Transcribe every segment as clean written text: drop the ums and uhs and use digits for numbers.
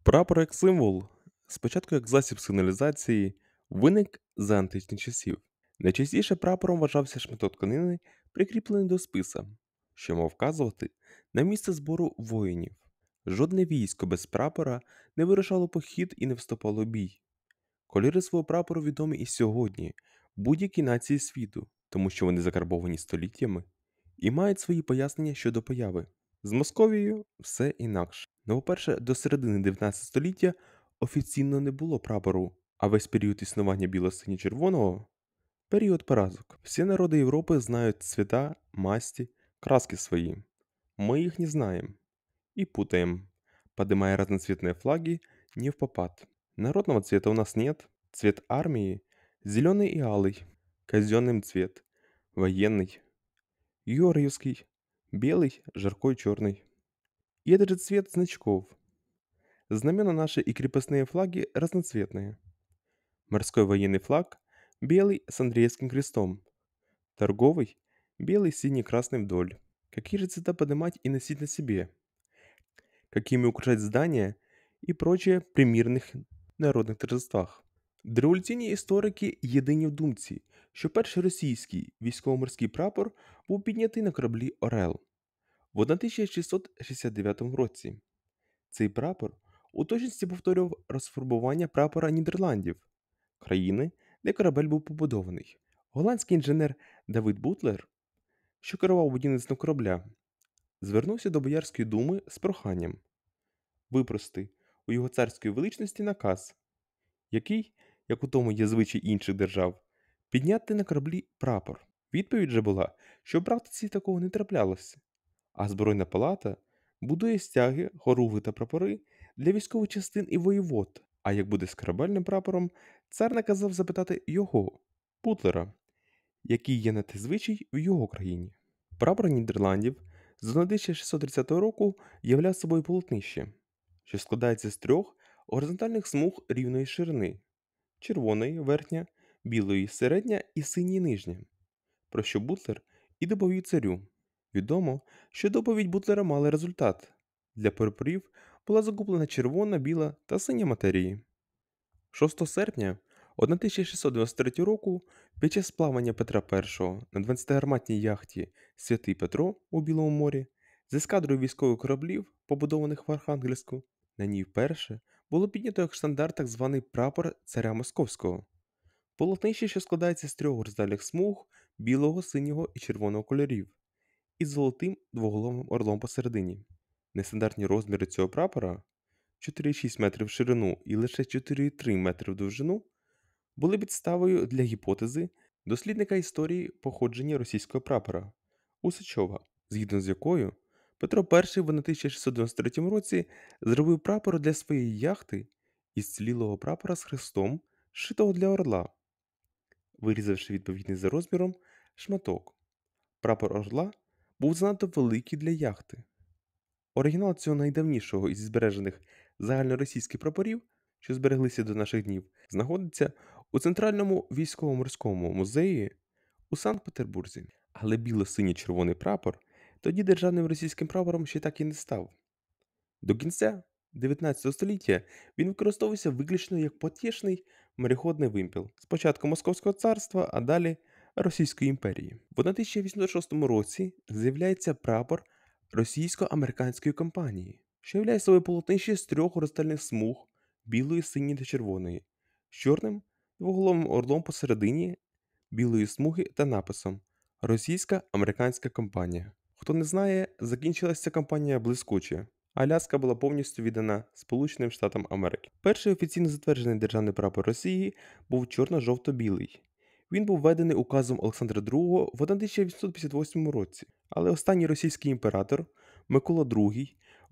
Прапор як символ, спочатку як засіб сигналізації, виник за античних часів. Найчастіше прапором вважався шматок тканини, прикріплений до списа, що мав вказувати на місце збору воїнів. Жодне військо без прапора не вирушало похід і не вступало в бій. Кольори свого прапору відомі і сьогодні будь-якій нації світу, тому що вони закарбовані століттями і мають свої пояснення щодо появи. З Московією все інакше. Ну, по-перше, до середини 19 століття офіційно не було прапору, а весь період існування біло-синьо-червоного період поразок. Всі народи Європи знають цвіта, масті, краски свої. Мы их не знаем и путаем, поднимая разноцветные флаги не в попад. Народного цвета у нас нет. Цвет армии – зеленый и алый, казенным цвет, военный, юрьевский, белый, жаркой черный. И этот же цвет значков. Знамена наши и крепостные флаги разноцветные. Морской военный флаг – белый с Андреевским крестом, торговый – белый с синий-красным вдоль. Какие же цвета поднимать и носить на себе? Какими украшать здания і прочее при мирних народних торжествах. Дореволюційні історики єдині в думці, що перший російський військово-морський прапор був піднятий на кораблі «Орел» в 1669 році. Цей прапор у точності повторював розфарбування прапора Нідерландів, країни, де корабель був побудований. Голландський інженер Давид Бутлер, що керував будівництвом корабля, звернувся до Боярської думи з проханням випрости у його царської величності наказ, який, як у тому є звичай інших держав, підняти на кораблі прапор. Відповідь же була, що в практиці такого не траплялося, а збройна палата будує стяги, хоругви та прапори для військових частин і воєвод, а як буде з корабельним прапором, цар наказав запитати його, Бутлера, який є на те звичай в його країні. Прапор Нідерландів з 1630 року являв собою полотнище, що складається з трьох горизонтальних смуг рівної ширини – червоної – верхня, білої – середня і синьої – нижня, про що Бутлер і доповів царю. Відомо, що доповідь Бутлера мала результат. Для прапорів була закуплена червона, біла та синя матерії. 6 серпня 1693 року під час плавання Петра І на 20-гарматній яхті «Святий Петро» у Білому морі з ескадрою військових кораблів, побудованих в Архангельську, на ній вперше було піднято як штандарт так званий прапор царя Московського. Полотнище, що складається з трьох горизонтальних смуг білого, синього і червоного кольорів, із золотим двоголовим орлом посередині. Нестандартні розміри цього прапора 4,6 метрів в ширину і лише 4,3 метри в довжину були підставою для гіпотези дослідника історії походження російського прапора Усачова, згідно з якою Петро І в 1693 році зробив прапор для своєї яхти із цілілого прапора з хрестом, шитого для орла, вирізавши відповідний за розміром шматок. Прапор орла був занадто великий для яхти. Оригінал цього найдавнішого із збережених загальноросійських прапорів, що збереглися до наших днів, знаходиться у Центральному військово-морському музеї у Санкт-Петербурзі. Але біло-синьо-червоний прапор тоді державним російським прапором ще так і не став. До кінця 19 століття він використовувався виключно як потішний мореходний вимпел. Спочатку Московського царства, а далі Російської імперії. В 1806 році з'являється прапор російсько-американської компанії, що являє собою полотнище з трьох горизонтальних смуг білої, синьої та червоної, з чорним двоголовим орлом посередині білої смуги та написом «Російська американська компанія». Хто не знає, закінчилася ця компанія блискуче. Аляска була повністю віддана Сполученим Штатам Америки. Перший офіційно затверджений державний прапор Росії був чорно-жовто-білий. Він був введений указом Олександра II в 1858 році, але останній російський імператор Микола II в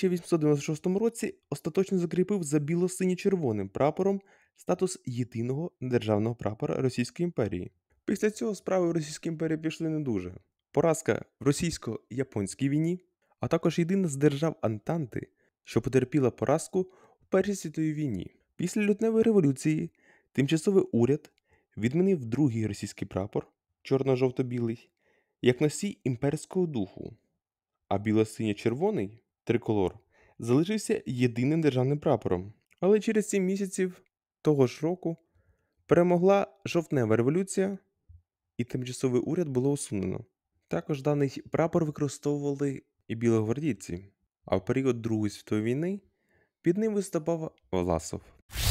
1896 році остаточно закріпив за біло-синьо-червоним прапором статус єдиного державного прапора Російської імперії. Після цього справи в Російській імперії пішли не дуже. Поразка в російсько-японській війні, а також єдина з держав Антанти, що потерпіла поразку в Першій світовій війні. Після лютневої революції тимчасовий уряд відмінив другий російський прапор, чорно-жовто-білий, як носій імперського духу, а біло-синьо-червоний триколор залишився єдиним державним прапором. Але через 7 місяців того ж року перемогла жовтнева революція і тимчасовий уряд було усунено. Також даний прапор використовували і білогвардійці, а в період Другої світової війни під ним виступав Власов.